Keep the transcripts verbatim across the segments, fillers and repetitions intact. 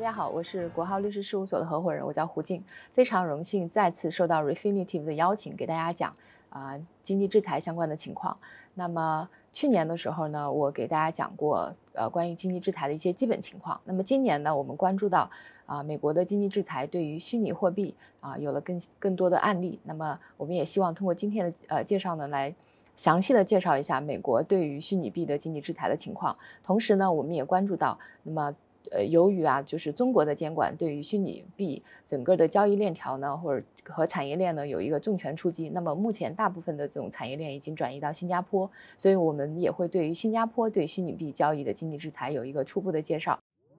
家好，我是国浩律师事务所的合伙人，我叫胡静，非常荣幸再次受到 Refinitiv 的邀请，给大家讲啊、呃、经济制裁相关的情况。那么去年的时候呢，我给大家讲过呃关于经济制裁的一些基本情况。那么今年呢，我们关注到啊、呃、美国的经济制裁对于虚拟货币啊、呃、有了更更多的案例。那么我们也希望通过今天的呃介绍呢，来详细的介绍一下美国对于虚拟币的经济制裁的情况。同时呢，我们也关注到，那么呃，由于啊，就是中国的监管对于虚拟币整个的交易链条呢，或者和产业链呢有一个重拳出击。那么目前大部分的这种产业链已经转移到新加坡，所以我们也会对于新加坡对虚拟币交易的经济制裁有一个初步的介绍。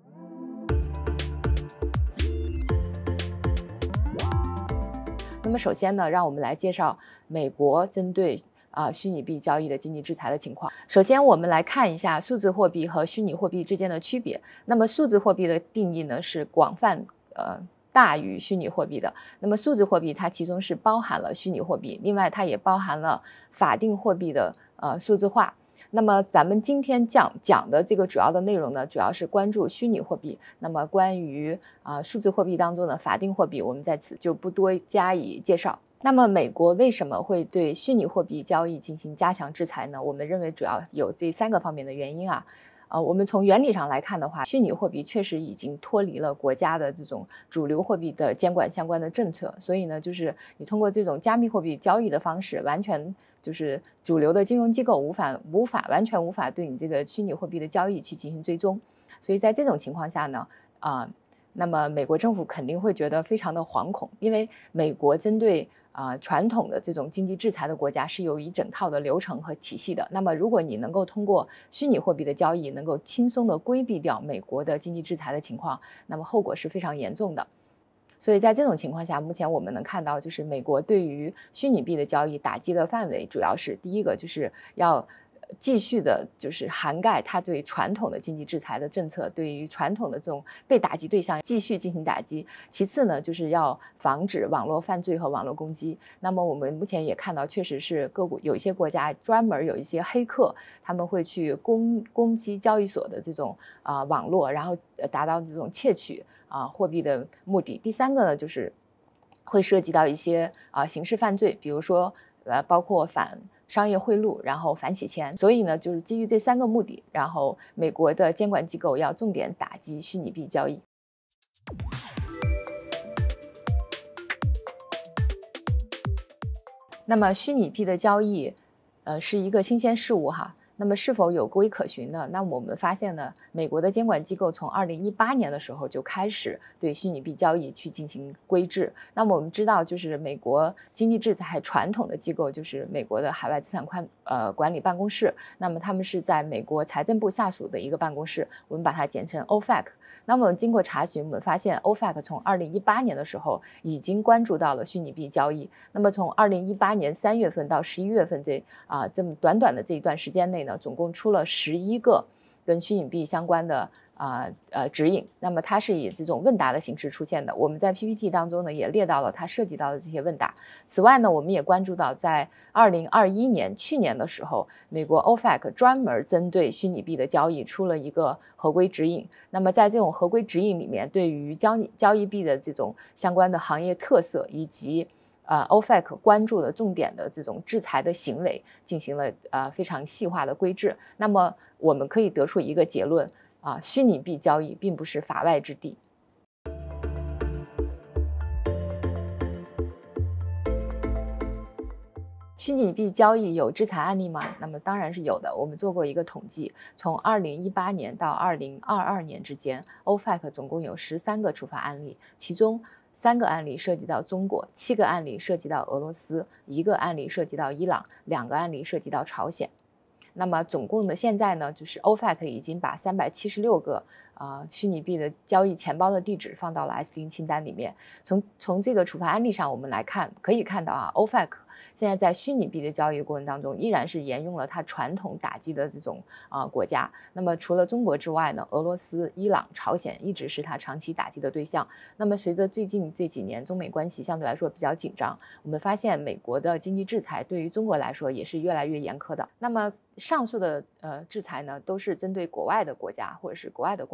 那么首先呢，让我们来介绍美国针对啊、呃，虚拟币交易的经济制裁的情况。首先，我们来看一下数字货币和虚拟货币之间的区别。那么，数字货币的定义呢是广泛呃大于虚拟货币的。那么，数字货币它其中是包含了虚拟货币，另外它也包含了法定货币的呃数字化。那么咱们今天讲讲的这个主要的内容呢，主要是关注虚拟货币。那么关于啊、呃、数字货币当中的法定货币，我们在此就不多加以介绍。那么美国为什么会对虚拟货币交易进行加强制裁呢？我们认为主要有这三个方面的原因啊。呃，我们从原理上来看的话，虚拟货币确实已经脱离了国家的这种主流货币的监管相关的政策，所以呢，就是你通过这种加密货币交易的方式，完全就是主流的金融机构无法无法完全无法对你这个虚拟货币的交易去进行追踪，所以在这种情况下呢，啊、呃，那么美国政府肯定会觉得非常的惶恐，因为美国针对啊、呃，传统的这种经济制裁的国家是有一整套的流程和体系的。那么，如果你能够通过虚拟货币的交易，能够轻松的规避掉美国的经济制裁的情况，那么后果是非常严重的。所以在这种情况下，目前我们能看到，就是美国对于虚拟币的交易打击的范围，主要是第一个就是要继续的就是涵盖它对传统的经济制裁的政策，对于传统的这种被打击对象继续进行打击。其次呢，就是要防止网络犯罪和网络攻击。那么我们目前也看到，确实是各国有一些国家专门有一些黑客，他们会去攻攻击交易所的这种啊、呃、网络，然后达到这种窃取啊、呃、货币的目的。第三个呢，就是会涉及到一些啊、呃、刑事犯罪，比如说呃包括反商业贿赂，然后反洗钱。所以呢，就是基于这三个目的，然后美国的监管机构要重点打击虚拟币交易。那么虚拟币的交易，呃，是一个新鲜事物哈。那么是否有规可循呢？那我们发现呢，美国的监管机构从二零一八年的时候就开始对虚拟币交易去进行规制。那么我们知道，就是美国经济制裁传统的机构就是美国的海外资产管呃管理办公室，那么他们是在美国财政部下属的一个办公室，我们把它简称 O F A C。那么经过查询，我们发现 O F A C 从二零一八年的时候已经关注到了虚拟币交易。那么从二零一八年三月份到十一月份这啊、呃、这么短短的这一段时间内呢，总共出了十一个跟虚拟币相关的啊 呃, 呃指引。那么它是以这种问答的形式出现的。我们在 P P T 当中呢也列到了它涉及到的这些问答。此外呢，我们也关注到在二零二一年去年的时候，美国 O F A C 专门针对虚拟币的交易出了一个合规指引。那么在这种合规指引里面，对于交易交易币的这种相关的行业特色以及呃 O F A C 关注的重点的这种制裁的行为进行了呃非常细化的规制。那么我们可以得出一个结论啊、呃，虚拟币交易并不是法外之地。虚拟币交易有制裁案例吗？那么当然是有的。我们做过一个统计，从二零一八年到二零二二年之间 ，O F A C 总共有十三个处罚案例，其中三个案例涉及到中国，七个案例涉及到俄罗斯，一个案例涉及到伊朗，两个案例涉及到朝鲜。那么总共的现在呢，就是 O F A C 已经把三百七十六个啊、呃、虚拟币的交易钱包的地址放到了 S 零清单里面。从从这个处罚案例上，我们来看，可以看到啊 ，O F A C 现在在虚拟币的交易过程当中，依然是沿用了它传统打击的这种啊、呃、国家。那么除了中国之外呢，俄罗斯、伊朗、朝鲜一直是它长期打击的对象。那么随着最近这几年中美关系相对来说比较紧张，我们发现美国的经济制裁对于中国来说也是越来越严苛的。那么上述的呃制裁呢，都是针对国外的国家或者是国外的公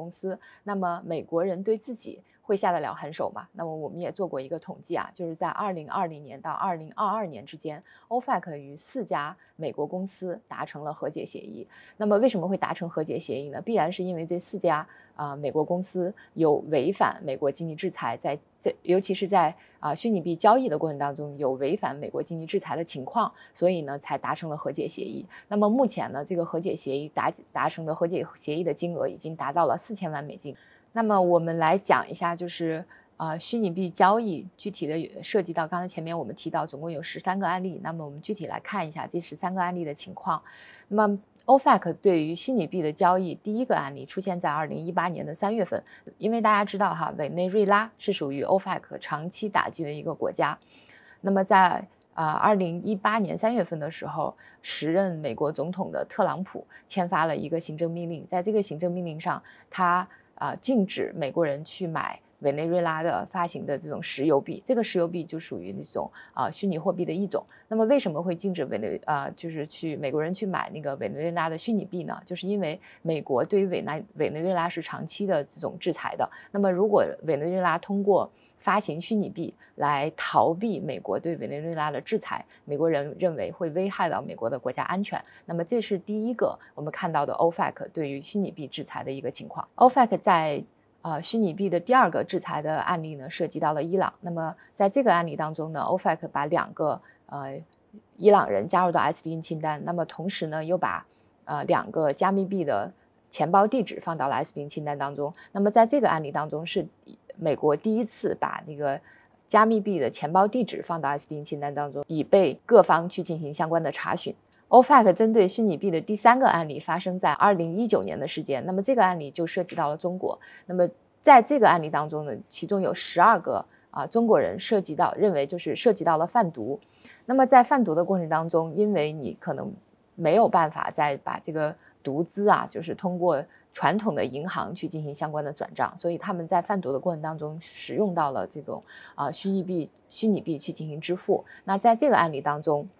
公司，那么美国人对自己会下得了狠手吗？那么我们也做过一个统计啊，就是在二零二零年到二零二二年之间 ，O F A C 与四家美国公司达成了和解协议。那么为什么会达成和解协议呢？必然是因为这四家啊、呃、美国公司有违反美国经济制裁在，在在尤其是在啊、呃、虚拟币交易的过程当中有违反美国经济制裁的情况，所以呢才达成了和解协议。那么目前呢，这个和解协议达达成的和解协议的金额已经达到了四千万美金。那么我们来讲一下，就是啊、呃、虚拟币交易具体的涉及到刚才前面我们提到总共有十三个案例，那么我们具体来看一下这十三个案例的情况。那么 O F A C 对于虚拟币的交易第一个案例出现在二零一八年的三月份，因为大家知道哈，委内瑞拉是属于 O F A C 长期打击的一个国家。那么在啊，二零一八年三月份的时候，时任美国总统的特朗普签发了一个行政命令，在这个行政命令上，他啊、呃、禁止美国人去买委内瑞拉的发行的这种石油币，这个石油币就属于这种啊、呃、虚拟货币的一种。那么为什么会禁止委内啊、呃、就是去美国人去买那个委内瑞拉的虚拟币呢？就是因为美国对于委内委内瑞拉是长期的这种制裁的。那么如果委内瑞拉通过发行虚拟币来逃避美国对委内瑞拉的制裁，美国人认为会危害到美国的国家安全。那么这是第一个我们看到的 O F A C 对于虚拟币制裁的一个情况。O F A C 在呃虚拟币的第二个制裁的案例呢，涉及到了伊朗。那么在这个案例当中呢 ，O F A C 把两个呃伊朗人加入到 S 零清单，那么同时呢又把呃两个加密币的钱包地址放到了 S 零清单当中。那么在这个案例当中是美国第一次把那个加密币的钱包地址放到 S 零清单当中，以被各方去进行相关的查询。O F A C 针对虚拟币的第三个案例发生在二零一九年的时间，那么这个案例就涉及到了中国。那么在这个案例当中呢，其中有十二个啊中国人涉及到，认为就是涉及到了贩毒。那么在贩毒的过程当中，因为你可能没有办法再把这个毒资啊，就是通过传统的银行去进行相关的转账，所以他们在贩毒的过程当中使用到了这种啊虚拟币虚拟币去进行支付。那在这个案例当中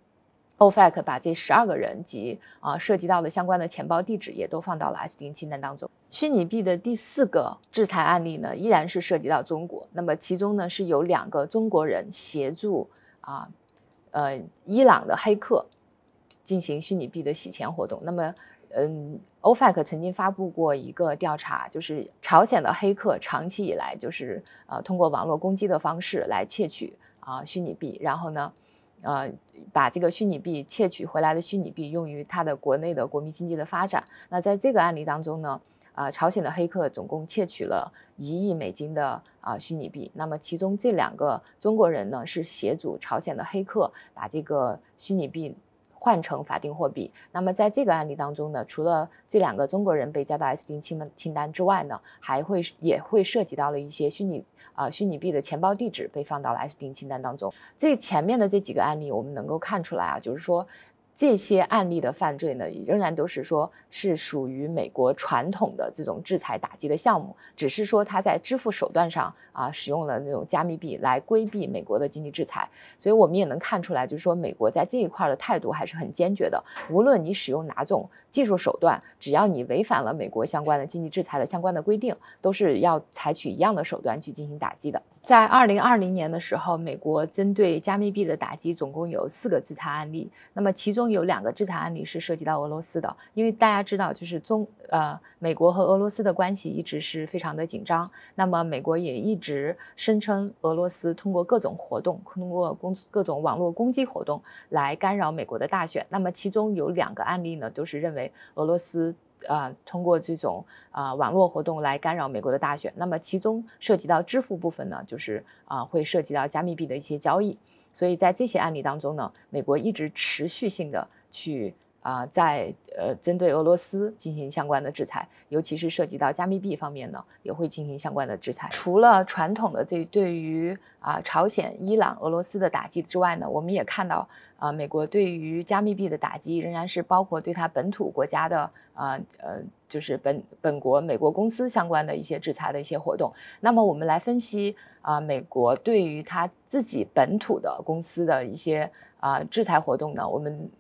，O F A C 把这十二个人及啊涉及到的相关的钱包地址也都放到了 S 零清单当中。虚拟币的第四个制裁案例呢，依然是涉及到中国。那么其中呢是有两个中国人协助啊呃伊朗的黑客进行虚拟币的洗钱活动。那么嗯 O F A C 曾经发布过一个调查，就是朝鲜的黑客长期以来就是呃通过网络攻击的方式来窃取啊、呃、虚拟币，然后呢呃，把这个虚拟币窃取回来的虚拟币用于它的国内的国民经济的发展。那在这个案例当中呢，啊、呃，朝鲜的黑客总共窃取了一亿美金的啊、呃、虚拟币。那么其中这两个中国人呢，是协助朝鲜的黑客把这个虚拟币换成法定货币。那么在这个案例当中呢，除了这两个中国人被加到 S 零清单之外呢，还会也会涉及到了一些虚拟啊、呃、虚拟币的钱包地址被放到了 S 零清单当中。这前面的这几个案例我们能够看出来啊，就是说这些案例的犯罪呢，仍然都是说是属于美国传统的这种制裁打击的项目，只是说它在支付手段上啊使用了那种加密币来规避美国的经济制裁。所以我们也能看出来，就是说美国在这一块的态度还是很坚决的。无论你使用哪种技术手段，只要你违反了美国相关的经济制裁的相关的规定，都是要采取一样的手段去进行打击的。在二零二零年的时候，美国针对加密币的打击总共有四个制裁案例，那么其中有两个制裁案例是涉及到俄罗斯的。因为大家知道，就是中呃美国和俄罗斯的关系一直是非常的紧张，那么美国也一直声称俄罗斯通过各种活动，通过攻各种网络攻击活动来干扰美国的大选。那么其中有两个案例呢，都是认为俄罗斯呃，通过这种呃网络活动来干扰美国的大选。那么其中涉及到支付部分呢，就是啊、呃、会涉及到加密币的一些交易。所以在这些案例当中呢，美国一直持续性的去啊、呃、在呃针对俄罗斯进行相关的制裁，尤其是涉及到加密币方面呢，也会进行相关的制裁。除了传统的这对于啊、呃、朝鲜、伊朗、俄罗斯的打击之外呢，我们也看到啊、呃、美国对于加密币的打击仍然是包括对它本土国家的啊 呃, 呃就是本本国美国公司相关的一些制裁的一些活动。那么我们来分析啊、呃、美国对于它自己本土的公司的一些啊、呃、制裁活动呢，我们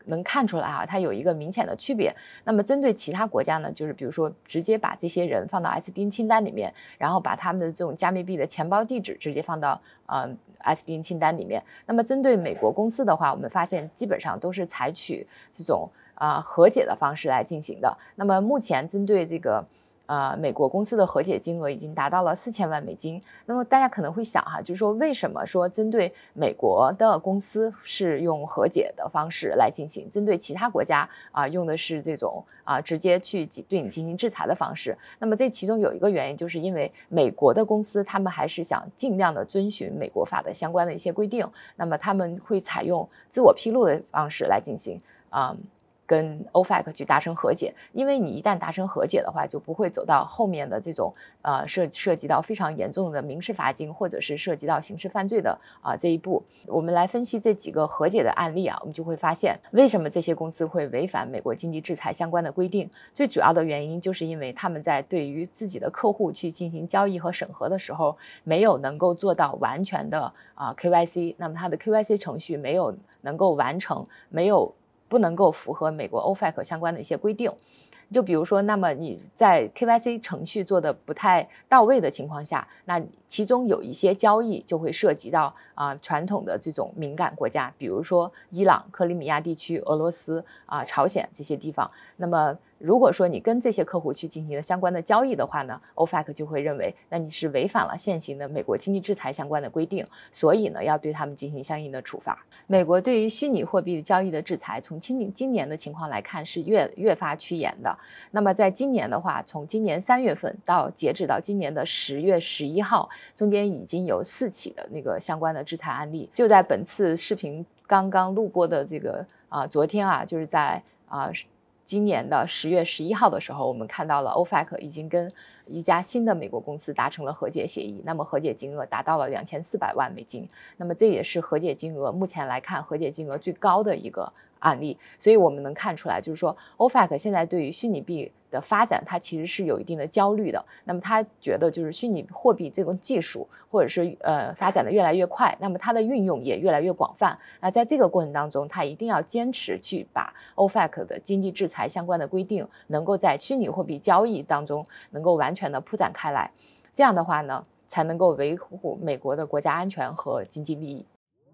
能看出来啊，它有一个明显的区别。那么针对其他国家呢，就是比如说直接把这些人放到 S D N 清单里面，然后把他们的这种加密币的钱包地址直接放到呃 S D N 清单里面。那么针对美国公司的话，我们发现基本上都是采取这种啊、呃、和解的方式来进行的。那么目前针对这个呃，美国公司的和解金额已经达到了四千万美金。那么大家可能会想哈，就是说为什么说针对美国的公司是用和解的方式来进行，针对其他国家啊、呃、用的是这种啊、呃、直接去对你进行制裁的方式？那么这其中有一个原因，就是因为美国的公司他们还是想尽量的遵循美国法的相关的一些规定，那么他们会采用自我披露的方式来进行啊。呃跟 O F A C 去达成和解，因为你一旦达成和解的话，就不会走到后面的这种呃涉涉及到非常严重的民事罚金，或者是涉及到刑事犯罪的啊、呃、这一步。我们来分析这几个和解的案例啊，我们就会发现为什么这些公司会违反美国经济制裁相关的规定。最主要的原因就是因为他们在对于自己的客户去进行交易和审核的时候，没有能够做到完全的啊、呃、K Y C， 那么它的 K Y C 程序没有能够完成，没有。不能够符合美国 O F A C 相关的一些规定。就比如说，那么你在 K Y C 程序做的不太到位的情况下，那其中有一些交易就会涉及到啊、呃、传统的这种敏感国家，比如说伊朗、克里米亚地区、俄罗斯啊、呃、朝鲜这些地方。那么如果说你跟这些客户去进行了相关的交易的话呢 ，O F A C 就会认为那你是违反了现行的美国经济制裁相关的规定，所以呢要对他们进行相应的处罚。美国对于虚拟货币交易的制裁，从今今年的情况来看是越越发趋严的。那么在今年的话，从今年三月份到截止到今年的十月十一号，中间已经有四起的那个相关的制裁案例。就在本次视频刚刚录播的这个啊、呃、昨天啊，就是在啊。呃今年的十月十一号的时候，我们看到了 O F A C 已经跟一家新的美国公司达成了和解协议，那么和解金额达到了两千四百万美金，那么这也是和解金额目前来看和解金额最高的一个案例。所以我们能看出来，就是说 O F A C 现在对于虚拟币的发展，它其实是有一定的焦虑的。那么他觉得就是虚拟货币这种技术或者是呃发展的越来越快，那么它的运用也越来越广泛。那在这个过程当中，他一定要坚持去把 O F A C 的经济制裁相关的规定能够在虚拟货币交易当中能够完全的铺展开来。这样的话呢，才能够维护美国的国家安全和经济利益。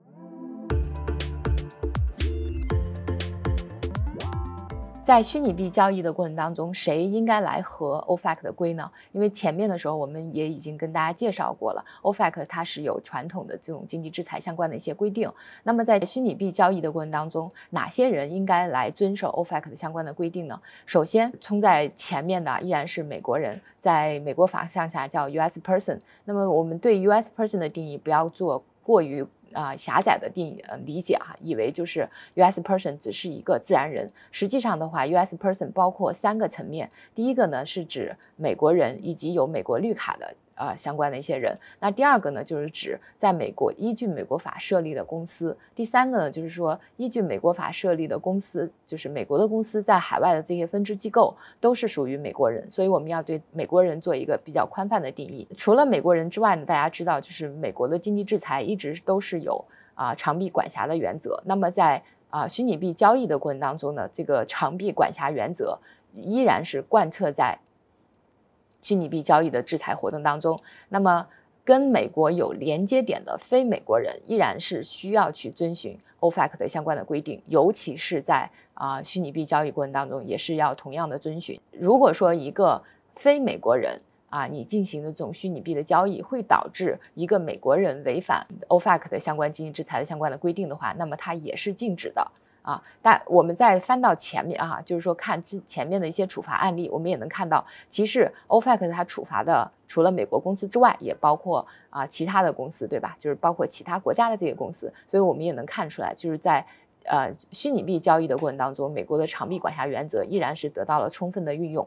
在虚拟币交易的过程当中，谁应该来合 O F A C 的规呢？因为前面的时候我们也已经跟大家介绍过了 ，O F A C 它是有传统的这种经济制裁相关的一些规定。那么在虚拟币交易的过程当中，哪些人应该来遵守 O F A C 的相关的规定呢？首先冲在前面的依然是美国人，在美国法项下叫 U S person。那么我们对 U S person 的定义不要做过于啊、呃、狭窄的定义呃理解哈，以为就是 U S person 只是一个自然人。实际上的话 ，U S person 包括三个层面。第一个呢是指美国人以及有美国绿卡的呃相关的一些人。那第二个呢就是指在美国依据美国法设立的公司。第三个呢就是说依据美国法设立的公司，就是美国的公司在海外的这些分支机构都是属于美国人，所以我们要对美国人做一个比较宽泛的定义。除了美国人之外呢，大家知道就是美国的经济制裁一直都是有啊、呃、长臂管辖的原则。那么在啊、呃、虚拟币交易的过程当中呢，这个长臂管辖原则依然是贯彻在虚拟币交易的制裁活动当中。那么跟美国有连接点的非美国人依然是需要去遵循 O F A C 的相关的规定，尤其是在啊、呃、虚拟币交易过程当中也是要同样的遵循。如果说一个非美国人啊，你进行的这种虚拟币的交易会导致一个美国人违反 O F A C 的相关经济制裁的相关的规定的话，那么它也是禁止的啊。但我们再翻到前面啊，就是说看之前面的一些处罚案例，我们也能看到，其实 O F A C 它处罚的除了美国公司之外，也包括啊其他的公司，对吧？就是包括其他国家的这些公司，所以我们也能看出来，就是在呃虚拟币交易的过程当中，美国的长臂管辖原则依然是得到了充分的运用。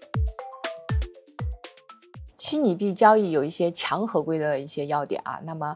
虚拟币交易有一些强合规的一些要点啊，那么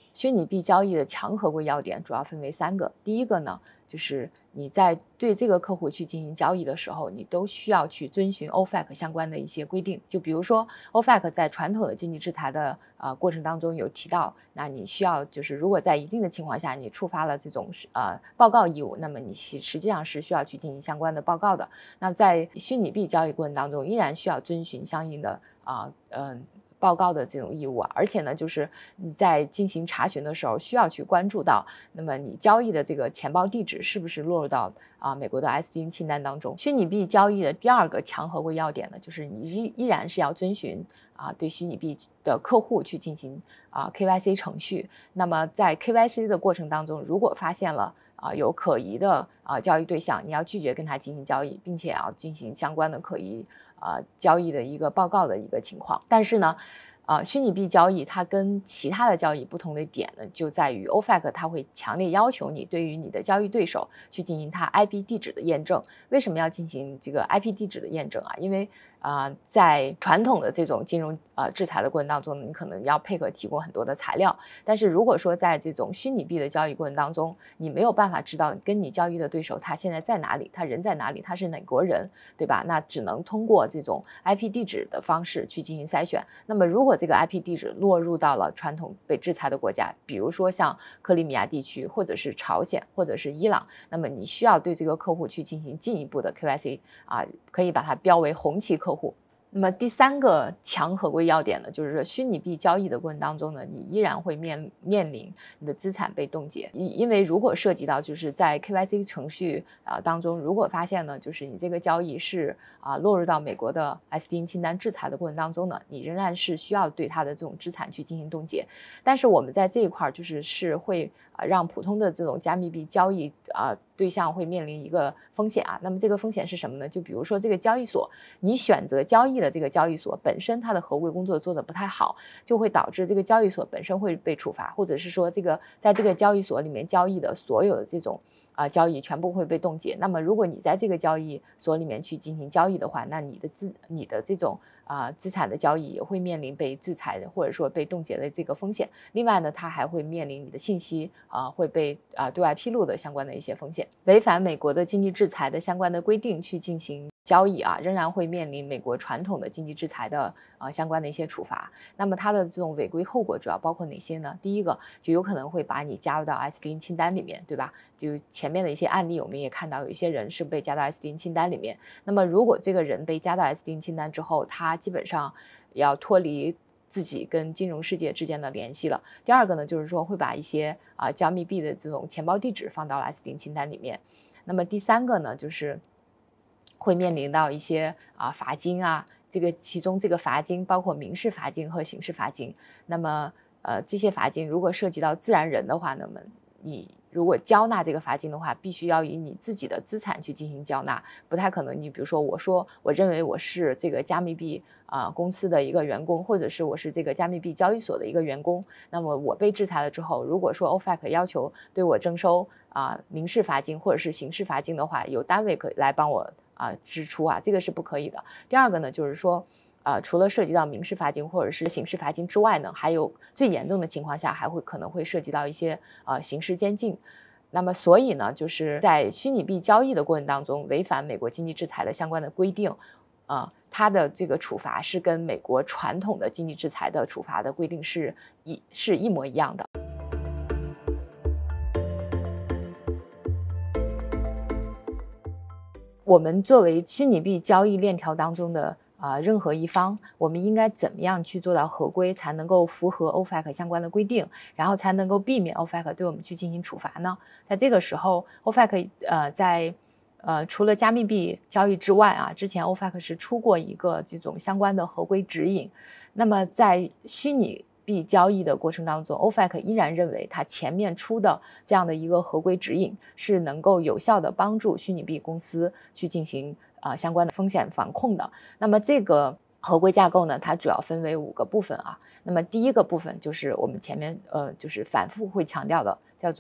虚拟币交易的强合规要点主要分为三个。第一个呢，就是你在对这个客户去进行交易的时候，你都需要去遵循 O F A C 相关的一些规定。就比如说 O F A C 在传统的经济制裁的呃过程当中有提到，那你需要就是如果在一定的情况下你触发了这种呃报告义务，那么你实际上是需要去进行相关的报告的。那在虚拟币交易过程当中，依然需要遵循相应的啊嗯。呃报告的这种义务啊，而且呢，就是你在进行查询的时候，需要去关注到，那么你交易的这个钱包地址是不是落入到啊美国的 S D N 清单当中。虚拟币交易的第二个强合规要点呢，就是你依依然是要遵循啊对虚拟币的客户去进行啊 K Y C 程序。那么在 K Y C 的过程当中，如果发现了啊有可疑的啊交易对象，你要拒绝跟他进行交易，并且要进行相关的可疑呃交易的一个报告的一个情况。但是呢呃，虚拟币交易它跟其他的交易不同的点呢，就在于 O F A C 它会强烈要求你对于你的交易对手去进行它 I P 地址的验证。为什么要进行这个 I P 地址的验证啊？因为啊、呃，在传统的这种金融呃制裁的过程当中，你可能要配合提供很多的材料。但是如果说在这种虚拟币的交易过程当中，你没有办法知道跟你交易的对手他现在在哪里，他人在哪里，他是哪国人，对吧？那只能通过这种 I P 地址的方式去进行筛选。那么如果这个 I P 地址落入到了传统被制裁的国家，比如说像克里米亚地区，或者是朝鲜，或者是伊朗，那么你需要对这个客户去进行进一步的 K Y C 啊，可以把它标为红旗客户。那么第三个强合规要点呢，就是说虚拟币交易的过程当中呢，你依然会面面临你的资产被冻结，因为如果涉及到就是在 K Y C 程序啊、呃、当中，如果发现呢，就是你这个交易是啊、呃、落入到美国的 S D N 清单制裁的过程当中呢，你仍然是需要对它的这种资产去进行冻结。但是我们在这一块就是是会啊、呃、让普通的这种加密币交易啊、呃、对象会面临一个风险啊。那么这个风险是什么呢？就比如说这个交易所，你选择交易的这个交易所本身它的合规工作做得不太好，就会导致这个交易所本身会被处罚，或者是说这个在这个交易所里面交易的所有的这种啊、呃、交易全部会被冻结。那么如果你在这个交易所里面去进行交易的话，那你的资你的这种啊、呃、资产的交易也会面临被制裁的或者说被冻结的这个风险。另外呢，它还会面临你的信息啊、呃、会被啊、呃、对外披露的相关的一些风险。违反美国的经济制裁的相关的规定去进行交易啊，仍然会面临美国传统的经济制裁的呃相关的一些处罚。那么它的这种违规后果主要包括哪些呢？第一个就有可能会把你加入到 S D N 清单里面，对吧？就前面的一些案例我们也看到有一些人是被加到 S D N 清单里面。那么如果这个人被加到 S D N 清单之后，他基本上要脱离自己跟金融世界之间的联系了。第二个呢，就是说会把一些啊、呃、加密币的这种钱包地址放到了 S D N 清单里面。那么第三个呢，就是会面临到一些啊罚金啊，这个其中这个罚金包括民事罚金和刑事罚金。那么呃这些罚金如果涉及到自然人的话，那么你如果交纳这个罚金的话，必须要以你自己的资产去进行交纳，不太可能你比如说我说我认为我是这个加密币啊、呃、公司的一个员工，或者是我是这个加密币交易所的一个员工，那么我被制裁了之后，如果说 O F A C 要求对我征收啊、呃、民事罚金或者是刑事罚金的话，有单位可以来帮我啊、呃、支出啊，这个是不可以的。第二个呢，就是说呃，除了涉及到民事罚金或者是刑事罚金之外呢，还有最严重的情况下，还会可能会涉及到一些呃刑事监禁。那么，所以呢，就是在虚拟币交易的过程当中，违反美国经济制裁的相关的规定，啊、呃，它的这个处罚是跟美国传统的经济制裁的处罚的规定是一是一模一样的。我们作为虚拟币交易链条当中的啊、呃，任何一方，我们应该怎么样去做到合规，才能够符合 O F A C 相关的规定，然后才能够避免 O F A C 对我们去进行处罚呢？在这个时候 ，O F A C 呃在呃除了加密币交易之外啊，之前 O F A C 是出过一个这种相关的合规指引。那么在虚拟币交易的过程当中 ，O F A C 依然认为它前面出的这样的一个合规指引是能够有效的帮助虚拟币公司去进行啊、呃、相关的风险防控的。那么这个合规架构呢，它主要分为五个部分啊。那么第一个部分就是我们前面呃就是反复会强调的，叫做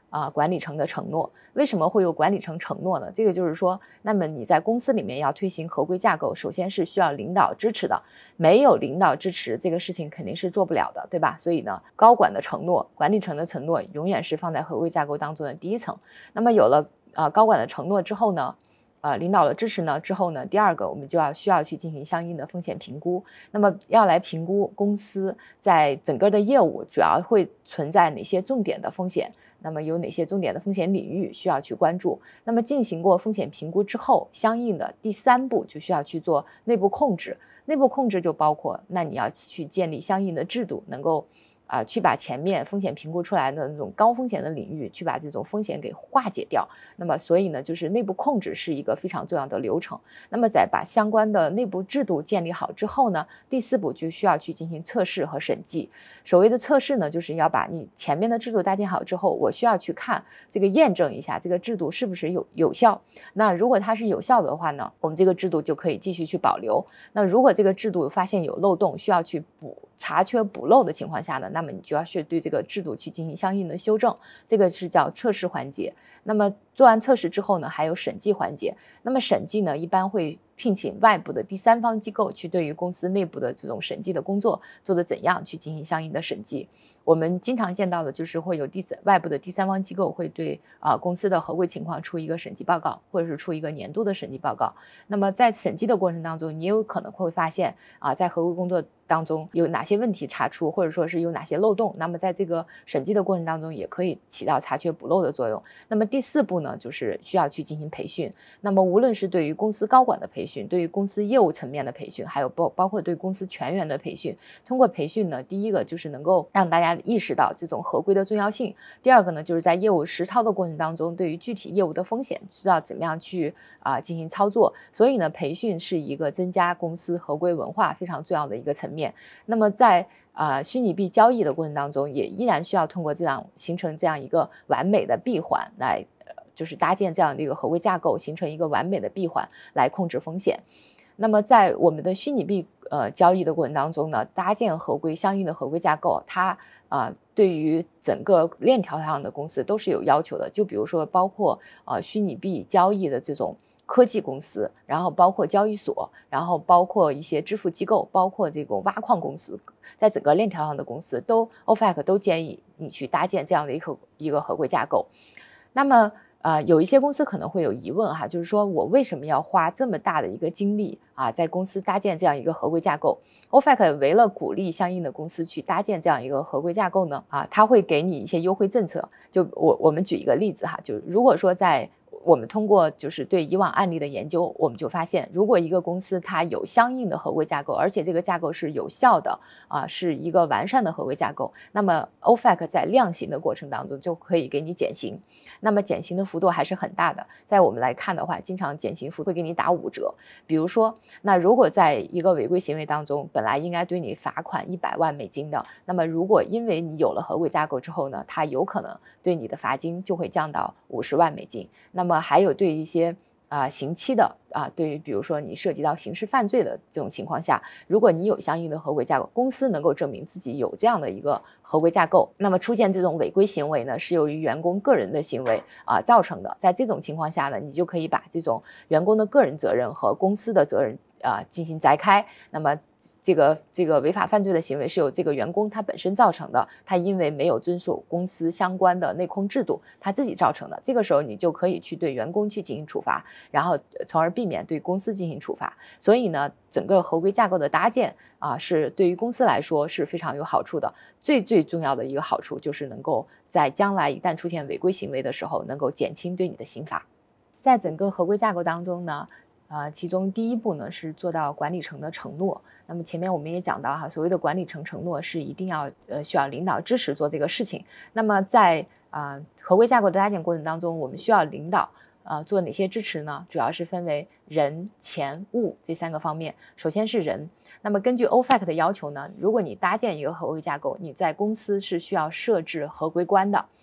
啊、呃、管理层的承诺。为什么会有管理层承诺呢？这个就是说，那么你在公司里面要推行合规架构，首先是需要领导支持的，没有领导支持，这个事情肯定是做不了的，对吧？所以呢，高管的承诺、管理层的承诺，永远是放在合规架构当中的第一层。那么有了啊、呃、高管的承诺之后呢？呃，领导的支持呢之后呢，第二个我们就要需要去进行相应的风险评估。那么要来评估公司在整个的业务主要会存在哪些重点的风险，那么有哪些重点的风险领域需要去关注。那么进行过风险评估之后，相应的第三步就需要去做内部控制。内部控制就包括，那你要去建立相应的制度，能够啊、呃，去把前面风险评估出来的那种高风险的领域，去把这种风险给化解掉。那么，所以呢，就是内部控制是一个非常重要的流程。那么，在把相关的内部制度建立好之后呢，第四步就需要去进行测试和审计。所谓的测试呢，就是要把你前面的制度搭建好之后，我需要去看这个验证一下这个制度是不是有有效。那如果它是有效的话呢，我们这个制度就可以继续去保留。那如果这个制度发现有漏洞，需要去补查缺补漏的情况下呢，那么你就要去对这个制度去进行相应的修正，这个是叫测试环节。那么做完测试之后呢，还有审计环节。那么审计呢，一般会聘请外部的第三方机构去对于公司内部的这种审计的工作做得怎样，去进行相应的审计。我们经常见到的就是会有第三外部的第三方机构会对啊、呃、公司的合规情况出一个审计报告，或者是出一个年度的审计报告。那么在审计的过程当中，你有可能会发现啊、呃，在合规工作当中有哪些问题查出，或者说是有哪些漏洞。那么在这个审计的过程当中，也可以起到查缺补漏的作用。那么第四步呢，就是需要去进行培训。那么无论是对于公司高管的培训，对于公司业务层面的培训，还有包包括对公司全员的培训。通过培训呢，第一个就是能够让大家意识到这种合规的重要性。第二个呢，就是在业务实操的过程当中，对于具体业务的风险知道怎么样去啊、呃、进行操作。所以呢，培训是一个增加公司合规文化非常重要的一个层面。那么在啊、呃、虚拟币交易的过程当中，也依然需要通过这样形成这样一个完美的闭环来。就是搭建这样的一个合规架构，形成一个完美的闭环来控制风险。那么在我们的虚拟币呃交易的过程当中呢，搭建合规相应的合规架构，它啊、呃、对于整个链条上的公司都是有要求的。就比如说包括呃虚拟币交易的这种科技公司，然后包括交易所，然后包括一些支付机构，包括这种挖矿公司，在整个链条上的公司都 O F A C 都建议你去搭建这样的一个一个合规架构。那么呃，有一些公司可能会有疑问哈，就是说我为什么要花这么大的一个精力啊，在公司搭建这样一个合规架构 ？O F A C 为了鼓励相应的公司去搭建这样一个合规架构呢，啊，它会给你一些优惠政策。就我我们举一个例子哈，就是如果说在我们通过就是对以往案例的研究，我们就发现，如果一个公司它有相应的合规架构，而且这个架构是有效的啊，是一个完善的合规架构，那么 O F A C 在量刑的过程当中就可以给你减刑。那么减刑的幅度还是很大的，在我们来看的话，经常减刑幅会给你打五折。比如说，那如果在一个违规行为当中，本来应该对你罚款一百万美金的，那么如果因为你有了合规架构之后呢，它有可能对你的罚金就会降到五十万美金。那么还有对一些啊、呃、刑期的啊，对于比如说你涉及到刑事犯罪的这种情况下，如果你有相应的合规架构，公司能够证明自己有这样的一个合规架构，那么出现这种违规行为呢，是由于员工个人的行为啊、呃、造成的。在这种情况下呢，你就可以把这种员工的个人责任和公司的责任啊、呃、进行摘开。那么这个这个违法犯罪的行为是由这个员工他本身造成的，他因为没有遵守公司相关的内控制度，他自己造成的。这个时候你就可以去对员工去进行处罚，然后从而避免对公司进行处罚。所以呢，整个合规架构的搭建啊，是对于公司来说是非常有好处的。最最重要的一个好处就是能够在将来一旦出现违规行为的时候，能够减轻对你的刑罚。在整个合规架构当中呢，呃，其中第一步呢是做到管理层的承诺。那么前面我们也讲到哈，所谓的管理层承诺是一定要呃需要领导支持做这个事情。那么在啊、呃、合规架构的搭建过程当中，我们需要领导呃做哪些支持呢？主要是分为人、钱、物这三个方面。首先是人，那么根据 O F A C 的要求呢，如果你搭建一个合规架构，你在公司是需要设置合规官的。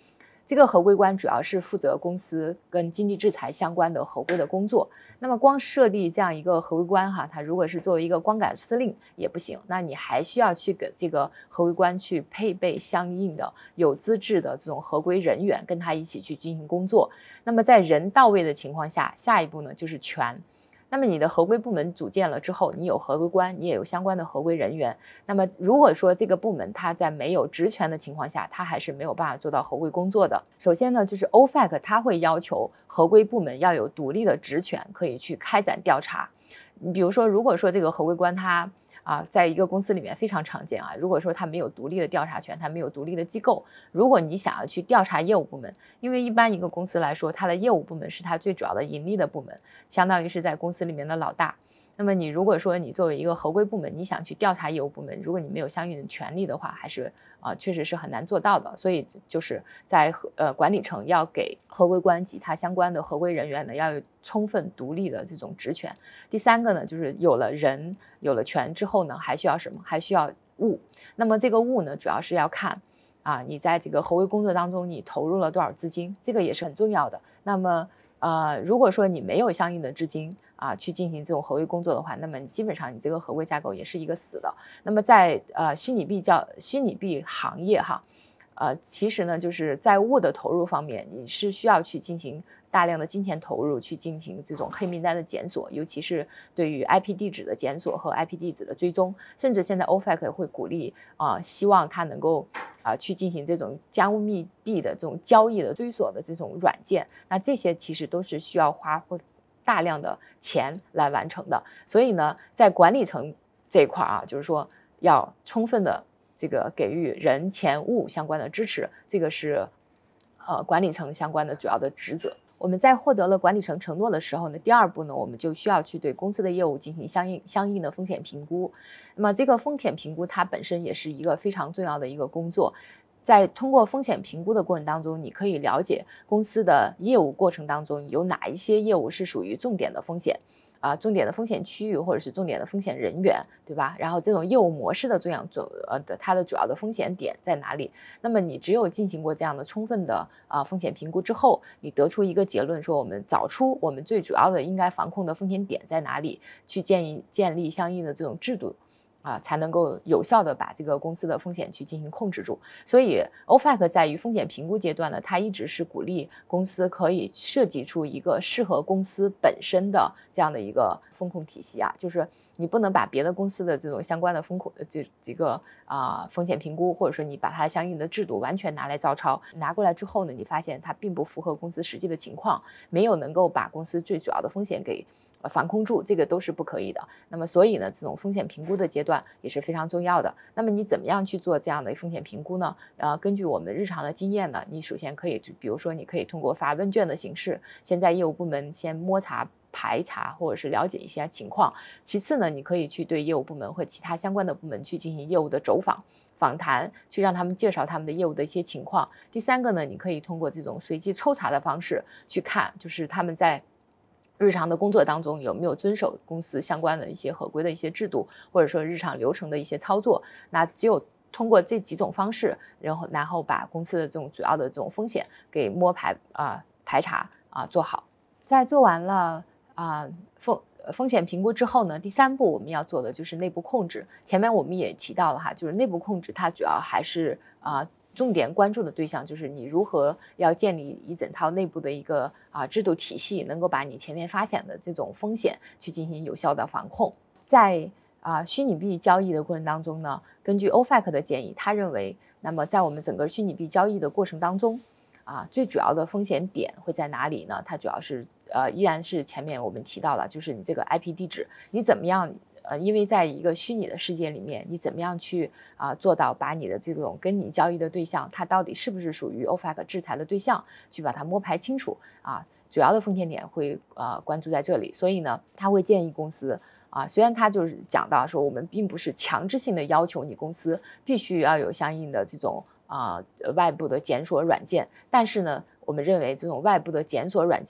这个合规官主要是负责公司跟经济制裁相关的合规的工作。那么光设立这样一个合规官哈，他如果是作为一个光杆司令也不行，那你还需要去给这个合规官去配备相应的有资质的这种合规人员，跟他一起去进行工作。那么在人到位的情况下，下一步呢就是权。那么你的合规部门组建了之后，你有合规官，你也有相关的合规人员。那么如果说这个部门它在没有职权的情况下，它还是没有办法做到合规工作的。首先呢，就是 O F A C 它会要求合规部门要有独立的职权，可以去开展调查。你比如说，如果说这个合规官他啊，在一个公司里面非常常见啊。如果说他没有独立的调查权，他没有独立的机构，如果你想要去调查业务部门，因为一般一个公司来说，它的业务部门是它最主要的盈利的部门，相当于是在公司里面的老大。那么你如果说你作为一个合规部门，你想去调查业务部门，如果你没有相应的权利的话，还是啊、呃、确实是很难做到的。所以就是在呃管理层要给合规官及他相关的合规人员呢，要有充分独立的这种职权。第三个呢，就是有了人有了权之后呢，还需要什么？还需要物。那么这个物呢，主要是要看啊你在这个合规工作当中你投入了多少资金，这个也是很重要的。那么呃如果说你没有相应的资金啊，去进行这种合规工作的话，那么基本上你这个合规架构也是一个死的。那么在呃虚拟币叫虚拟币行业哈，呃其实呢就是在物的投入方面，你是需要去进行大量的金钱投入，去进行这种黑名单的检索，尤其是对于 I P 地址的检索和 I P 地址的追踪，甚至现在 O F A C 会鼓励啊、呃，希望它能够啊、呃、去进行这种加密币的这种交易的追索的这种软件。那这些其实都是需要花大量的钱来完成的，所以呢，在管理层这一块啊，就是说要充分的这个给予人、钱、物相关的支持，这个是呃管理层相关的主要的职责。我们在获得了管理层承诺的时候呢，第二步呢，我们就需要去对公司的业务进行相应相应的风险评估。那么这个风险评估它本身也是一个非常重要的一个工作。在通过风险评估的过程当中，你可以了解公司的业务过程当中有哪一些业务是属于重点的风险啊，重点的风险区域或者是重点的风险人员，对吧？然后这种业务模式的这样主呃的它的主要的风险点在哪里？那么你只有进行过这样的充分的啊风险评估之后，你得出一个结论，说我们找出我们最主要的应该防控的风险点在哪里，去建议建立相应的这种制度。啊，才能够有效的把这个公司的风险去进行控制住。所以 O F A C 在于风险评估阶段呢，它一直是鼓励公司可以设计出一个适合公司本身的这样的一个风控体系啊，就是你不能把别的公司的这种相关的风控这几个啊、呃、风险评估，或者说你把它相应的制度完全拿来照抄，拿过来之后呢，你发现它并不符合公司实际的情况，没有能够把公司最主要的风险给防控住，这个都是不可以的。那么所以呢，这种风险评估的阶段也是非常重要的。那么你怎么样去做这样的风险评估呢？呃，根据我们日常的经验呢，你首先可以，比如说你可以通过发问卷的形式，先在业务部门先摸查排查或者是了解一些情况。其次呢，你可以去对业务部门或其他相关的部门去进行业务的走访访谈，去让他们介绍他们的业务的一些情况。第三个呢，你可以通过这种随机抽查的方式去看，就是他们在日常的工作当中有没有遵守公司相关的一些合规的一些制度，或者说日常流程的一些操作。那只有通过这几种方式，然后然后把公司的这种主要的这种风险给摸排啊、呃、排查啊、呃、做好。在做完了啊、呃、风风险评估之后呢，第三步我们要做的就是内部控制。前面我们也提到了哈，就是内部控制它主要还是啊。呃重点关注的对象就是你如何要建立一整套内部的一个啊制度体系，能够把你前面发现的这种风险去进行有效的防控。在啊虚拟币交易的过程当中呢，根据 O F A C 的建议，他认为，那么在我们整个虚拟币交易的过程当中，啊最主要的风险点会在哪里呢？它主要是呃依然是前面我们提到了，就是你这个 I P 地址，你怎么样？呃，因为在一个虚拟的世界里面，你怎么样去啊、呃、做到把你的这种跟你交易的对象，它到底是不是属于 O F A C 制裁的对象，去把它摸排清楚啊？主要的风险点会呃关注在这里，所以呢，他会建议公司啊，虽然他就是讲到说我们并不是强制性的要求你公司必须要有相应的这种啊、呃、外部的检索软件，但是呢，我们认为这种外部的检索软件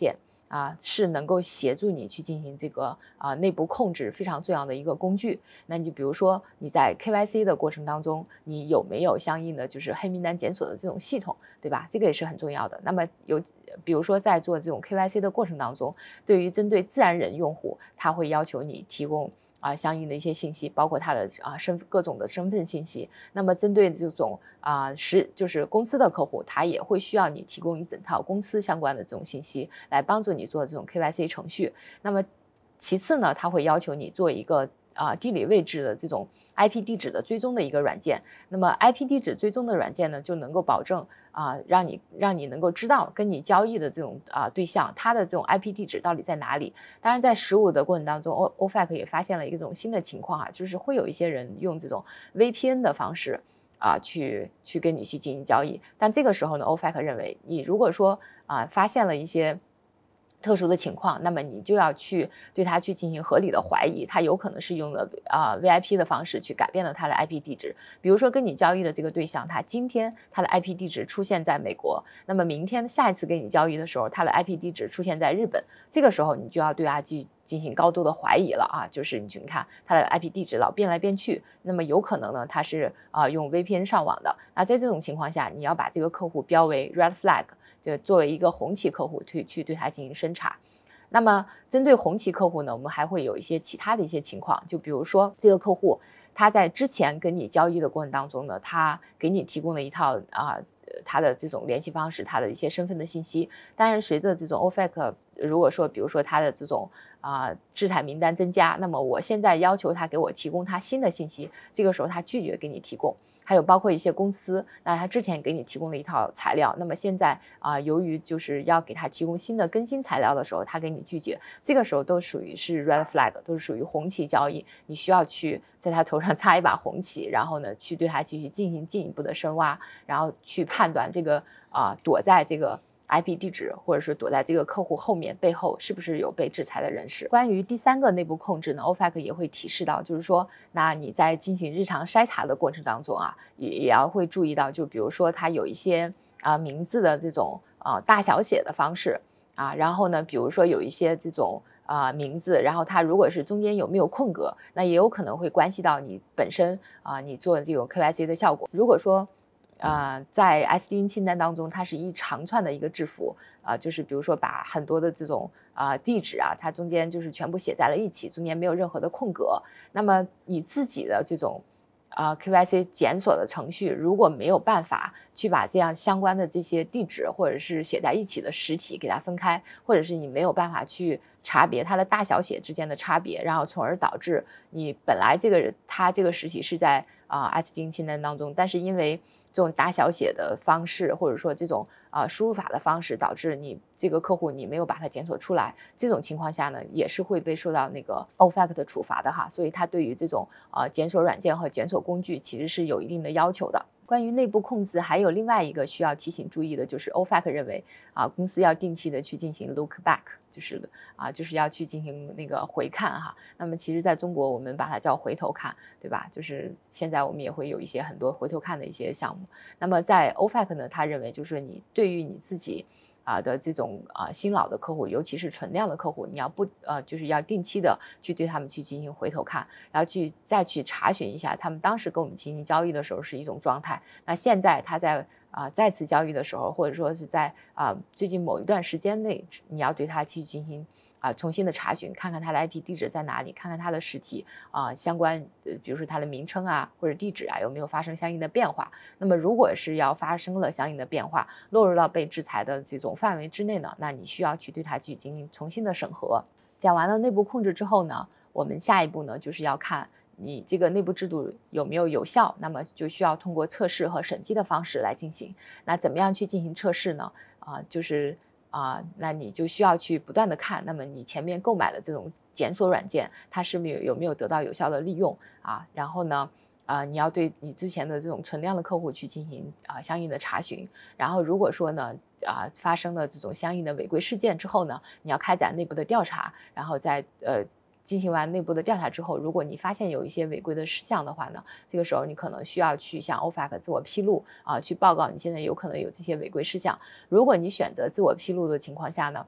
啊，是能够协助你去进行这个啊内部控制非常重要的一个工具。那你就比如说你在 K Y C 的过程当中，你有没有相应的就是黑名单检索的这种系统，对吧？这个也是很重要的。那么有比如说在做这种 K Y C 的过程当中，对于针对自然人用户，他会要求你提供啊，相应的一些信息，包括他的啊身各种的身份信息。那么针对这种啊实就是公司的客户，他也会需要你提供一整套公司相关的这种信息，来帮助你做这种 K Y C 程序。那么其次呢，他会要求你做一个啊地理位置的这种 I P 地址的追踪的一个软件。那么 I P 地址追踪的软件呢，就能够保证啊，让你让你能够知道跟你交易的这种啊对象，它的这种 I P 地址到底在哪里。当然，在实务的过程当中 ，O O F A C 也发现了一种新的情况啊，就是会有一些人用这种 V P N 的方式啊去去跟你去进行交易。但这个时候呢 ，O F A C 认为，你如果说啊发现了一些特殊的情况，那么你就要去对它去进行合理的怀疑，它有可能是用了啊、呃、V I P 的方式去改变了它的 I P 地址。比如说跟你交易的这个对象，他今天他的 I P 地址出现在美国，那么明天下一次跟你交易的时候，他的 I P 地址出现在日本，这个时候你就要对它进进行高度的怀疑了啊，就是你去看它的 I P 地址老变来变去，那么有可能呢它是啊、呃、用 V P N 上网的。那在这种情况下，你要把这个客户标为 red flag。就作为一个红旗客户去去对它进行审查。那么针对红旗客户呢，我们还会有一些其他的一些情况，就比如说这个客户他在之前跟你交易的过程当中呢，他给你提供了一套啊。他的这种联系方式，他的一些身份的信息。当然，随着这种 O F A C 如果说比如说他的这种啊、呃、制裁名单增加，那么我现在要求他给我提供他新的信息，这个时候他拒绝给你提供。还有包括一些公司，那他之前给你提供了一套材料，那么现在啊、呃，由于就是要给他提供新的更新材料的时候，他给你拒绝，这个时候都属于是 red flag， 都是属于红旗交易，你需要去在他头上插一把红旗，然后呢，去对他继续进行进一步的深挖，然后去判断这个啊、呃、躲在这个I P 地址或者是躲在这个客户后面背后是不是有被制裁的人士。关于第三个内部控制呢 ，O F A C 也会提示到，就是说，那你在进行日常筛查的过程当中啊，也也要会注意到，就比如说它有一些啊、呃、名字的这种啊、呃、大小写的方式啊，然后呢，比如说有一些这种啊、呃、名字，然后它如果是中间有没有空格，那也有可能会关系到你本身啊、呃、你做的这种 K Y C 的效果。如果说呃，在 S D N 清单当中，它是一长串的一个字符啊、呃，就是比如说把很多的这种啊、呃、地址啊，它中间就是全部写在了一起，中间没有任何的空格。那么你自己的这种啊、呃、K Y C 检索的程序，如果没有办法去把这样相关的这些地址或者是写在一起的实体给它分开，或者是你没有办法去差别它的大小写之间的差别，然后从而导致你本来这个它这个实体是在啊、呃、S D N 清单当中，但是因为这种大小写的方式，或者说这种啊、呃、输入法的方式，导致你这个客户你没有把它检索出来，这种情况下呢，也是会被受到那个 O F A C 的处罚的哈。所以它对于这种啊、呃、检索软件和检索工具其实是有一定的要求的。关于内部控制，还有另外一个需要提醒注意的，就是 O F A C 认为啊，公司要定期的去进行 look back， 就是啊，就是要去进行那个回看哈。那么其实在中国我们把它叫回头看，对吧？就是现在我们也会有一些很多回头看的一些项目。那么在 O F A C 呢，他认为就是你对于你自己啊的这种啊新老的客户，尤其是存量的客户，你要不呃就是要定期的去对他们去进行回头看，然后去再去查询一下他们当时跟我们进行交易的时候是一种状态。那现在他在啊、呃、再次交易的时候，或者说是在啊、呃、最近某一段时间内，你要对他去进行啊、呃、重新的查询，看看他的 I P 地址在哪里，看看他的实体啊、呃、相关呃比如说他的名称啊或者地址啊有没有发生相应的变化。那么如果是要发生了相应的变化，落入到被制裁的这种范围之内呢，那你需要去对它去进行重新的审核。讲完了内部控制之后呢，我们下一步呢就是要看你这个内部制度有没有有效，那么就需要通过测试和审计的方式来进行。那怎么样去进行测试呢？啊、呃，就是啊、呃，那你就需要去不断的看，那么你前面购买的这种检索软件，它是没有有没有得到有效的利用啊？然后呢？啊、呃，你要对你之前的这种存量的客户去进行啊、呃、相应的查询，然后如果说呢啊、呃、发生了这种相应的违规事件之后呢，你要开展内部的调查，然后在呃进行完内部的调查之后，如果你发现有一些违规的事项的话呢，这个时候你可能需要去向 O F A C 自我披露啊、呃，去报告你现在有可能有这些违规事项。如果你选择自我披露的情况下呢，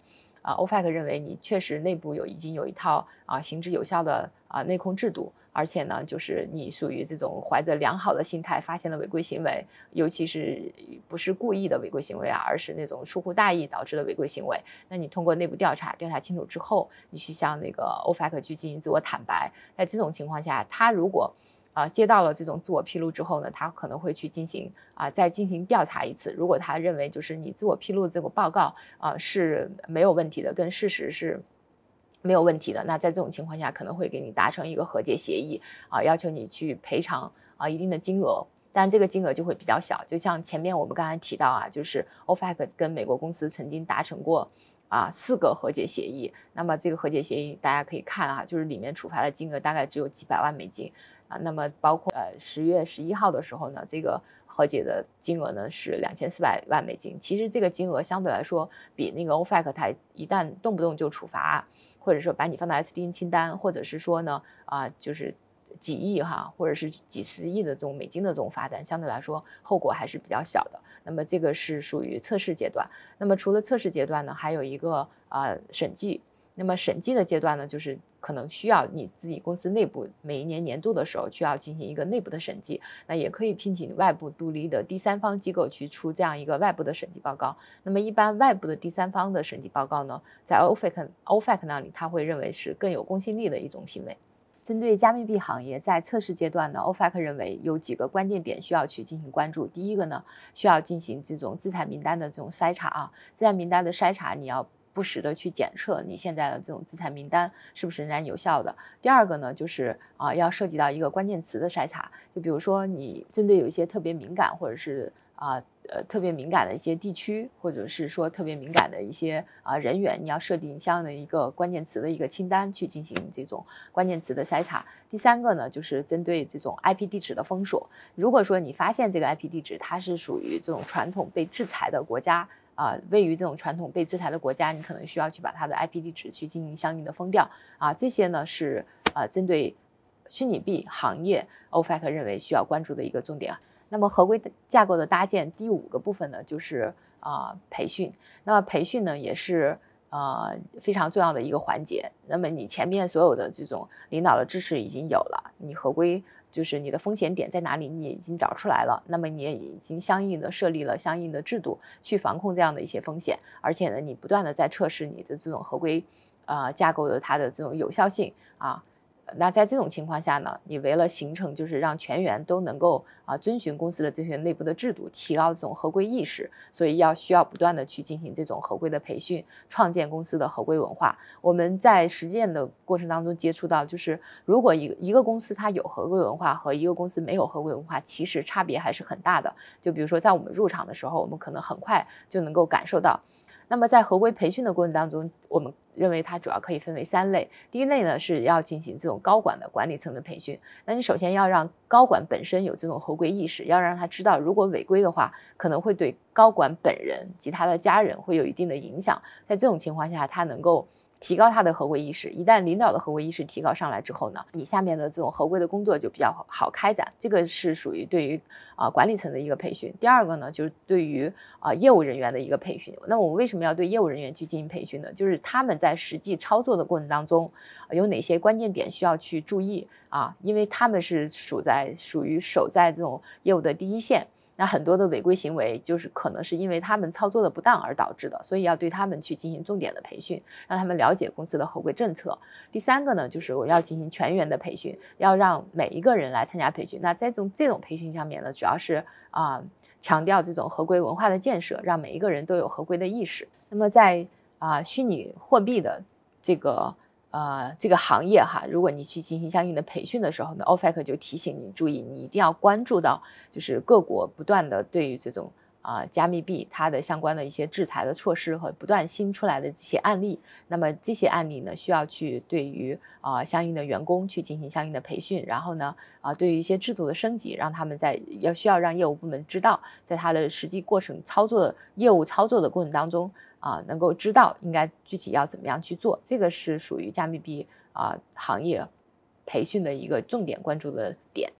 啊 O F A C 认为你确实内部有已经有一套啊行之有效的啊内控制度，而且呢，就是你属于这种怀着良好的心态发现了违规行为，尤其是不是故意的违规行为啊，而是那种疏忽大意导致的违规行为。那你通过内部调查，调查清楚之后，你去向那个 O F A C 去进行自我坦白。在这种情况下，他如果啊，接到了这种自我披露之后呢，他可能会去进行啊，再进行调查一次。如果他认为就是你自我披露这个报告啊是没有问题的，跟事实是没有问题的，那在这种情况下可能会给你达成一个和解协议啊，要求你去赔偿啊一定的金额。当然，这个金额就会比较小，就像前面我们刚才提到啊，就是 O F A C 跟美国公司曾经达成过啊四个和解协议。那么这个和解协议大家可以看啊，就是里面处罚的金额大概只有几百万美金。啊，那么包括呃十月十一号的时候呢，这个和解的金额呢是两千四百万美金。其实这个金额相对来说比那个 O F A C 它一旦动不动就处罚，或者说把你放到 S D N 清单，或者是说呢啊就是几亿哈，或者是几十亿的这种美金的这种罚单，相对来说后果还是比较小的。那么这个是属于测试阶段。那么除了测试阶段呢，还有一个呃审计。那么审计的阶段呢，就是可能需要你自己公司内部每一年年度的时候需要进行一个内部的审计，那也可以聘请外部独立的第三方机构去出这样一个外部的审计报告。那么一般外部的第三方的审计报告呢，在 O F A C O F A C 那里他会认为是更有公信力的一种行为。针对加密币行业，在测试阶段呢 ，O F A C 认为有几个关键点需要去进行关注。第一个呢，需要进行这种资产名单的这种筛查啊，资产名单的筛查你要不时的去检测你现在的这种资产名单是不是仍然有效的。第二个呢，就是啊，要涉及到一个关键词的筛查，就比如说你针对有一些特别敏感或者是啊呃特别敏感的一些地区，或者是说特别敏感的一些啊人员，你要设定相应的一个关键词的一个清单去进行这种关键词的筛查。第三个呢，就是针对这种 I P 地址的封锁，如果说你发现这个 I P 地址它是属于这种传统被制裁的国家。啊，位于这种传统被制裁的国家，你可能需要去把它的 I P 地址去进行相应的封掉啊。这些呢是呃针对虚拟币行业 O F A C 认为需要关注的一个重点。那么合规架构的搭建，第五个部分呢就是啊、呃、培训。那么培训呢也是呃非常重要的一个环节。那么你前面所有的这种领导的支持已经有了，你合规。就是你的风险点在哪里，你也已经找出来了，那么你也已经相应的设立了相应的制度去防控这样的一些风险，而且呢，你不断的在测试你的这种合规呃架构的它的这种有效性啊。那在这种情况下呢，你为了形成就是让全员都能够啊遵循公司的这些内部的制度，提高这种合规意识，所以要需要不断的去进行这种合规的培训，创建公司的合规文化。我们在实践的过程当中接触到，就是如果一个一个公司它有合规文化和一个公司没有合规文化，其实差别还是很大的。就比如说在我们入场的时候，我们可能很快就能够感受到。那么在合规培训的过程当中，我们认为它主要可以分为三类。第一类呢是要进行这种高管的管理层的培训。那你首先要让高管本身有这种合规意识，要让他知道如果违规的话，可能会对高管本人及他的家人会有一定的影响。在这种情况下，他能够提高他的合规意识。一旦领导的合规意识提高上来之后呢，你下面的这种合规的工作就比较好开展。这个是属于对于啊、呃、管理层的一个培训。第二个呢，就是对于啊、呃、业务人员的一个培训。那我们为什么要对业务人员去进行培训呢？就是他们在实际操作的过程当中，呃、有哪些关键点需要去注意啊？因为他们是属在属于守在这种业务的第一线。那很多的违规行为就是可能是因为他们操作的不当而导致的，所以要对他们去进行重点的培训，让他们了解公司的合规政策。第三个呢，就是我要进行全员的培训，要让每一个人来参加培训。那在这种这种培训上面呢，主要是啊、呃、强调这种合规文化的建设，让每一个人都有合规的意识。那么在啊、呃、虚拟货币的这个呃，这个行业哈，如果你去进行相应的培训的时候呢 ，O F A C 就提醒你注意，你一定要关注到，就是各国不断的对于这种啊、呃、加密币它的相关的一些制裁的措施和不断新出来的这些案例。那么这些案例呢，需要去对于啊、呃、相应的员工去进行相应的培训，然后呢啊、呃、对于一些制度的升级，让他们在要需要让业务部门知道，在它的实际过程操作业务操作的过程当中。啊，能够知道应该具体要怎么样去做，这个是属于加密币啊行业培训的一个重点关注的点。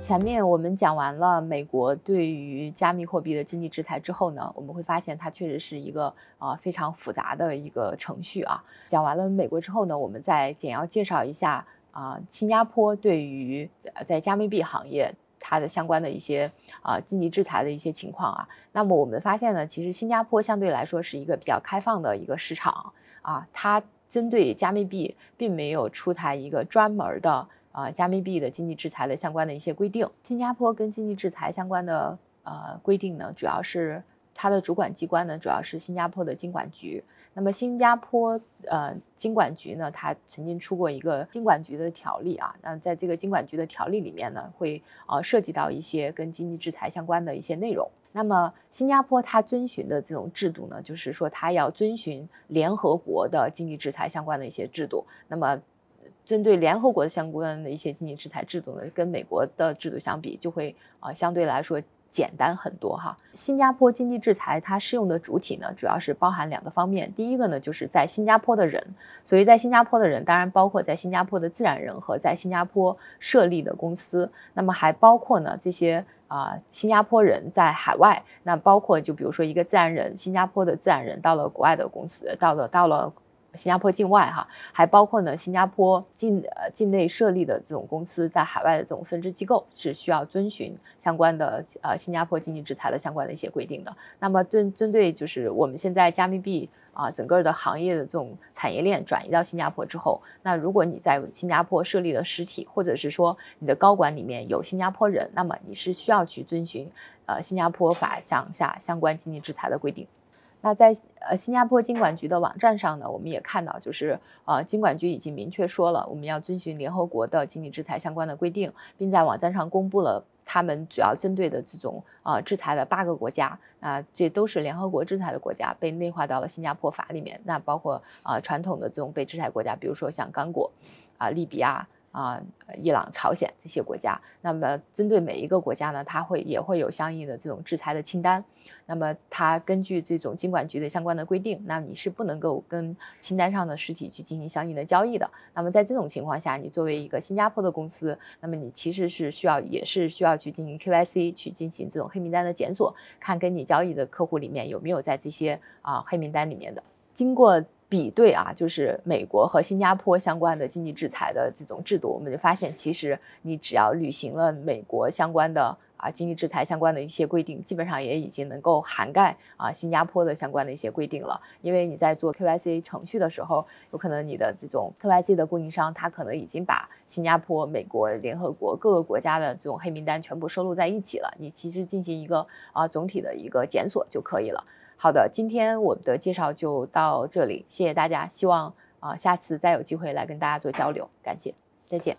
前面我们讲完了美国对于加密货币的经济制裁之后呢，我们会发现它确实是一个啊、呃、非常复杂的一个程序啊。讲完了美国之后呢，我们再简要介绍一下啊、呃、新加坡对于在加密币行业它的相关的一些啊、呃、经济制裁的一些情况啊。那么我们发现呢，其实新加坡相对来说是一个比较开放的一个市场啊，它针对加密币并没有出台一个专门的啊，加密币的经济制裁的相关的一些规定。新加坡跟经济制裁相关的呃规定呢，主要是它的主管机关呢，主要是新加坡的金管局。那么新加坡呃金管局呢，它曾经出过一个金管局的条例啊，那在这个金管局的条例里面呢，会呃涉及到一些跟经济制裁相关的一些内容。那么新加坡它遵循的这种制度呢，就是说它要遵循联合国的经济制裁相关的一些制度。那么针对联合国相关的一些经济制裁制度呢，跟美国的制度相比，就会呃相对来说简单很多哈。新加坡经济制裁它适用的主体呢，主要是包含两个方面。第一个呢，就是在新加坡的人，所以在新加坡的人，当然包括在新加坡的自然人和在新加坡设立的公司，那么还包括呢这些啊、呃、新加坡人在海外，那包括就比如说一个自然人，新加坡的自然人到了国外的公司，到了到了。新加坡境外哈，还包括呢新加坡境呃境内设立的这种公司在海外的这种分支机构是需要遵循相关的呃新加坡经济制裁的相关的一些规定的。那么针针对就是我们现在加密币啊整个的行业的这种产业链转移到新加坡之后，那如果你在新加坡设立了实体，或者是说你的高管里面有新加坡人，那么你是需要去遵循呃新加坡法项下相关经济制裁的规定。那在呃新加坡金管局的网站上呢，我们也看到，就是呃金管局已经明确说了，我们要遵循联合国的经济制裁相关的规定，并在网站上公布了他们主要针对的这种呃制裁的八个国家，那这都是联合国制裁的国家，被内化到了新加坡法里面。那包括啊、呃、传统的这种被制裁国家，比如说像刚果啊、呃、利比亚。啊、呃，伊朗、朝鲜这些国家，那么针对每一个国家呢，它会也会有相应的这种制裁的清单。那么它根据这种金管局的相关的规定，那你是不能够跟清单上的实体去进行相应的交易的。那么在这种情况下，你作为一个新加坡的公司，那么你其实是需要也是需要去进行 Q Y C， 去进行这种黑名单的检索，看跟你交易的客户里面有没有在这些啊、呃、黑名单里面的。经过比对啊，就是美国和新加坡相关的经济制裁的这种制度，我们就发现，其实你只要履行了美国相关的啊经济制裁相关的一些规定，基本上也已经能够涵盖啊新加坡的相关的一些规定了。因为你在做 Q Y C 程序的时候，有可能你的这种 Q Y C 的供应商，他可能已经把新加坡、美国、联合国各个国家的这种黑名单全部收录在一起了，你其实进行一个啊总体的一个检索就可以了。好的，今天我们的介绍就到这里，谢谢大家，希望啊、呃、下次再有机会来跟大家做交流，感谢，再见。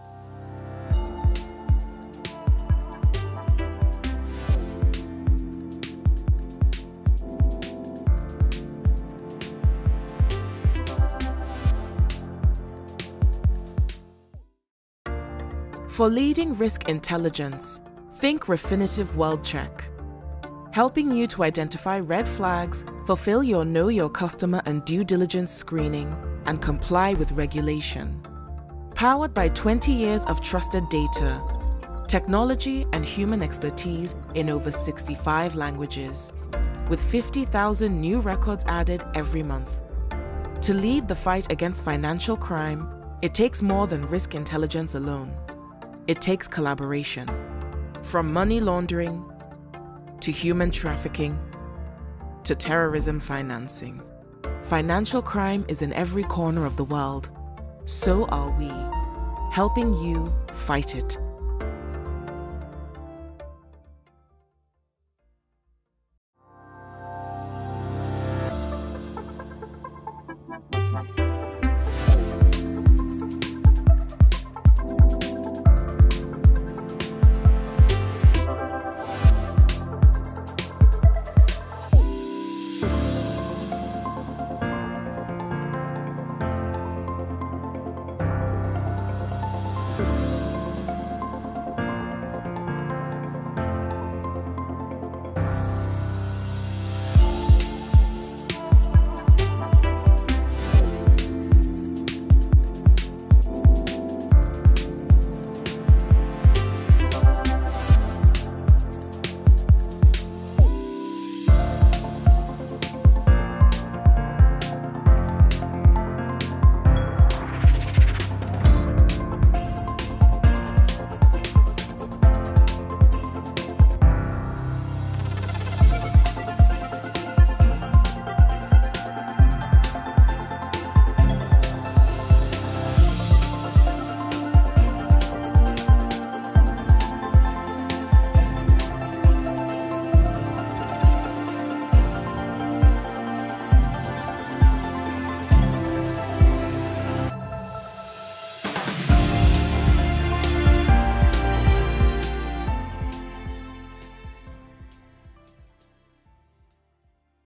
For leading risk intelligence, think Refinitiv World Check. Helping you to identify red flags, fulfill your know your customer and due diligence screening, and comply with regulation. Powered by twenty years of trusted data, technology and human expertise in over sixty-five languages, with fifty thousand new records added every month. To lead the fight against financial crime, it takes more than risk intelligence alone. It takes collaboration. From money laundering to human trafficking, to terrorism financing. Financial crime is in every corner of the world. So are we, helping you fight it.